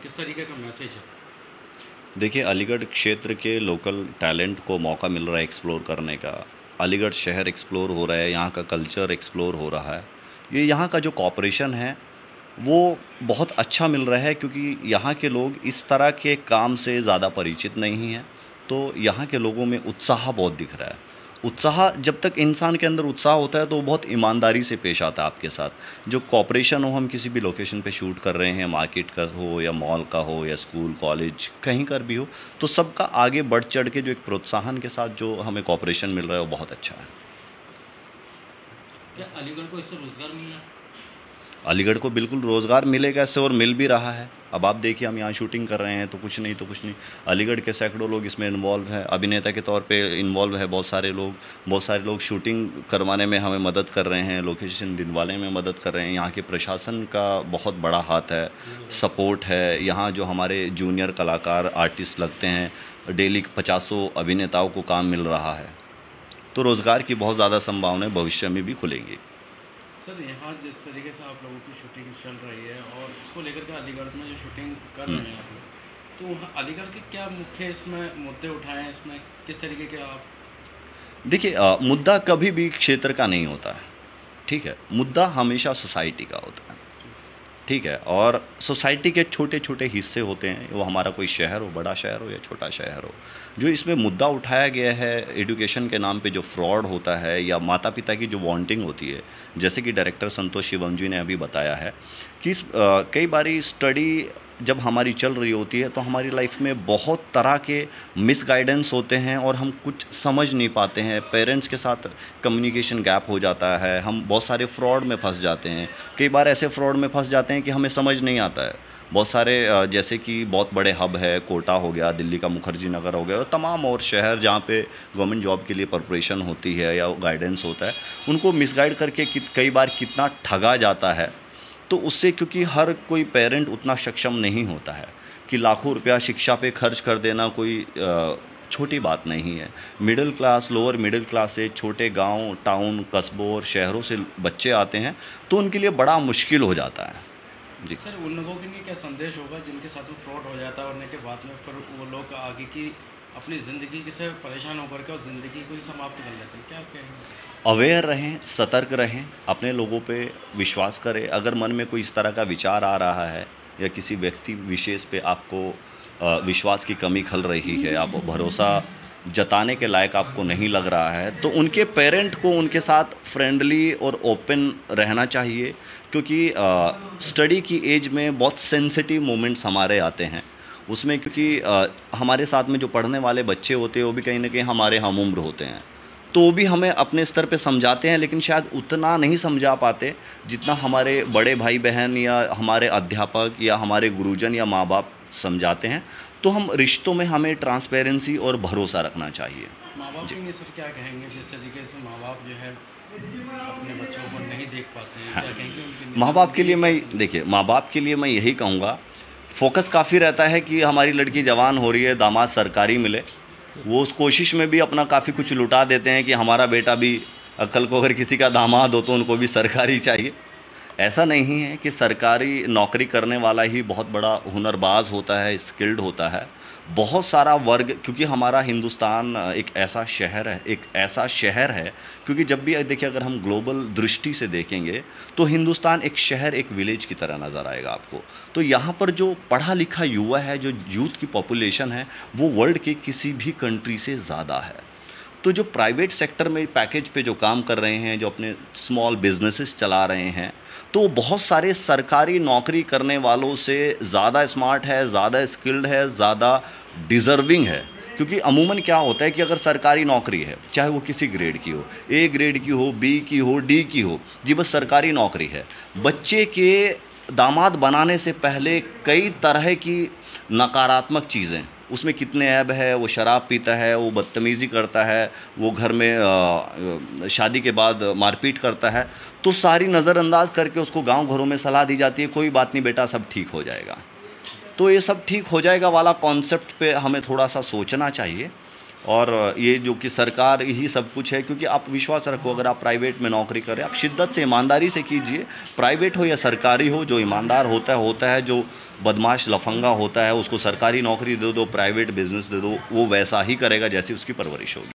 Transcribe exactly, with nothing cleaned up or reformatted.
किस तरीके का मैसेज है? देखिए, अलीगढ़ क्षेत्र के लोकल टैलेंट को मौका मिल रहा है एक्सप्लोर करने का। अलीगढ़ शहर एक्सप्लोर हो रहा है, यहाँ का कल्चर एक्सप्लोर हो रहा है। ये यहाँ का जो कॉपरेशन है वो बहुत अच्छा मिल रहा है, क्योंकि यहाँ के लोग इस तरह के काम से ज़्यादा परिचित नहीं हैं। तो यहाँ के लोगों में उत्साह बहुत दिख रहा है। उत्साह, जब तक इंसान के अंदर उत्साह होता है तो वो बहुत ईमानदारी से पेश आता है आपके साथ। जो कॉपरेशन हो, हम किसी भी लोकेशन पे शूट कर रहे हैं, मार्केट का हो या मॉल का हो या स्कूल कॉलेज कहीं कर भी हो, तो सबका आगे बढ़ चढ़ के जो एक प्रोत्साहन के साथ जो हमें कॉपरेशन मिल रहा है वो बहुत अच्छा है। क्या अलीगढ़ को इससे रोजगार मिल रहा है? अलीगढ़ को बिल्कुल रोज़गार मिलेगा इससे, और मिल भी रहा है। अब आप देखिए, हम यहाँ शूटिंग कर रहे हैं तो कुछ नहीं तो कुछ नहीं, अलीगढ़ के सैकड़ों लोग इसमें इन्वॉल्व हैं, अभिनेता के तौर पे इन्वॉल्व है बहुत सारे लोग। बहुत सारे लोग शूटिंग करवाने में हमें मदद कर रहे हैं, लोकेशन दिलवाने में मदद कर रहे हैं। यहाँ के प्रशासन का बहुत बड़ा हाथ है, सपोर्ट है। यहाँ जो हमारे जूनियर कलाकार आर्टिस्ट लगते हैं, डेली पचासों अभिनेताओं को काम मिल रहा है। तो रोज़गार की बहुत ज़्यादा संभावनाएं भविष्य में भी खुलेंगी। सर, यहाँ जिस तरीके से आप लोगों की शूटिंग चल रही है और इसको लेकर के अलीगढ़ में जो शूटिंग कर रहे हैं आप लोग, तो वहाँ अलीगढ़ के क्या मुख्य इसमें मुद्दे उठाए हैं? इसमें किस तरीके के आप? देखिए, अ, मुद्दा कभी भी क्षेत्र का नहीं होता है, ठीक है। मुद्दा हमेशा सोसाइटी का होता है, ठीक है। और सोसाइटी के छोटे छोटे हिस्से होते हैं, वो हमारा कोई शहर हो, बड़ा शहर हो या छोटा शहर हो। जो इसमें मुद्दा उठाया गया है, एजुकेशन के नाम पे जो फ्रॉड होता है या माता पिता की जो वांटिंग होती है, जैसे कि डायरेक्टर संतोष शिवम जी ने अभी बताया है कि इस, अ, कई बारी स्टडी जब हमारी चल रही होती है तो हमारी लाइफ में बहुत तरह के मिसगाइडेंस होते हैं और हम कुछ समझ नहीं पाते हैं। पेरेंट्स के साथ कम्युनिकेशन गैप हो जाता है, हम बहुत सारे फ्रॉड में फंस जाते हैं। कई बार ऐसे फ्रॉड में फंस जाते हैं कि हमें समझ नहीं आता है। बहुत सारे अ, जैसे कि बहुत बड़े हब है, कोटा हो गया, दिल्ली का मुखर्जी नगर हो गया, और तमाम और शहर जहाँ पे गवर्नमेंट जॉब के लिए प्रिपरेशन होती है या गाइडेंस होता है, उनको मिसगाइड करके कि, कई बार कितना ठगा जाता है। तो उससे, क्योंकि हर कोई पेरेंट उतना सक्षम नहीं होता है कि लाखों रुपया शिक्षा पे खर्च कर देना कोई अ, छोटी बात नहीं है। Middle class, lower middle class से छोटे गांव, टाउन, कस्बों और शहरों से बच्चे आते हैं, तो उनके लिए बड़ा मुश्किल हो जाता है। जी सर, उन लोगों के लिए क्या संदेश होगा जिनके साथ में फ्रॉड हो जाता है और के बाद में फिर वो लोग आगे की अपनी ज़िंदगी से परेशान होकर के और ज़िंदगी को ही समाप्त कर लेते हैं? क्या कहेंगे? अवेयर रहें, सतर्क रहें, अपने लोगों पे विश्वास करें। अगर मन में कोई इस तरह का विचार आ रहा है या किसी व्यक्ति विशेष पे आपको अ, विश्वास की कमी खल रही है, आप भरोसा जताने के लायक आपको नहीं लग रहा है, तो उनके पेरेंट को उनके साथ फ्रेंडली और ओपन रहना चाहिए। क्योंकि स्टडी की एज में बहुत सेंसिटिव मोमेंट्स हमारे आते हैं उसमें, क्योंकि अ, हमारे साथ में जो पढ़ने वाले बच्चे होते हैं वो भी कहीं ना कहीं हमारे हम उम्र होते हैं। तो वो भी हमें अपने स्तर पे समझाते हैं, लेकिन शायद उतना नहीं समझा पाते जितना हमारे बड़े भाई बहन या हमारे अध्यापक या हमारे गुरुजन या माँ बाप समझाते हैं। तो हम रिश्तों में हमें ट्रांसपेरेंसी और भरोसा रखना चाहिए। माँ बाप के लिए सर क्या कहेंगे जिस तरीके से माँ बाप जो है अपने बच्चों को नहीं देख पाते हैं? हाँ, क्या कहेंगे उनके माँ बाप के लिए मैं देखिए माँ बाप के लिए मैं यही कहूँगा, फोकस काफ़ी रहता है कि हमारी लड़की जवान हो रही है, दामाद सरकारी मिले। वो उस कोशिश में भी अपना काफ़ी कुछ लुटा देते हैं कि हमारा बेटा भी, कल को अगर किसी का दामाद हो तो उनको भी सरकारी चाहिए। ऐसा नहीं है कि सरकारी नौकरी करने वाला ही बहुत बड़ा हुनरबाज होता है, स्किल्ड होता है। बहुत सारा वर्ग, क्योंकि हमारा हिंदुस्तान एक ऐसा शहर है एक ऐसा शहर है क्योंकि जब भी देखिए, अगर हम ग्लोबल दृष्टि से देखेंगे तो हिंदुस्तान एक शहर, एक विलेज की तरह नज़र आएगा आपको। तो यहाँ पर जो पढ़ा लिखा युवा है, जो यूथ की पॉपुलेशन है, वो वर्ल्ड के किसी भी कंट्री से ज़्यादा है। तो जो प्राइवेट सेक्टर में पैकेज पे जो काम कर रहे हैं, जो अपने स्मॉल बिजनेसेस चला रहे हैं, तो बहुत सारे सरकारी नौकरी करने वालों से ज़्यादा स्मार्ट है, ज़्यादा स्किल्ड है, ज़्यादा डिज़र्विंग है। क्योंकि अमूमन क्या होता है कि अगर सरकारी नौकरी है, चाहे वो किसी ग्रेड की हो, ए ग्रेड की हो, बी की हो, डी की हो, जी बस सरकारी नौकरी है, बच्चे के दामाद बनाने से पहले कई तरह की नकारात्मक चीज़ें, उसमें कितने ऐब है, वो शराब पीता है, वो बदतमीज़ी करता है, वो घर में शादी के बाद मारपीट करता है, तो सारी नज़रअंदाज करके उसको गांव घरों में सलाह दी जाती है, कोई बात नहीं बेटा, सब ठीक हो जाएगा। तो ये सब ठीक हो जाएगा वाला कॉन्सेप्ट पे हमें थोड़ा सा सोचना चाहिए। और ये जो कि सरकार ही सब कुछ है, क्योंकि आप विश्वास रखो, अगर आप प्राइवेट में नौकरी करें, आप शिद्दत से ईमानदारी से कीजिए, प्राइवेट हो या सरकारी हो, जो ईमानदार होता है होता है, जो बदमाश लफंगा होता है उसको सरकारी नौकरी दे दो, प्राइवेट बिजनेस दे दो, वो वैसा ही करेगा जैसी उसकी परवरिश होगी।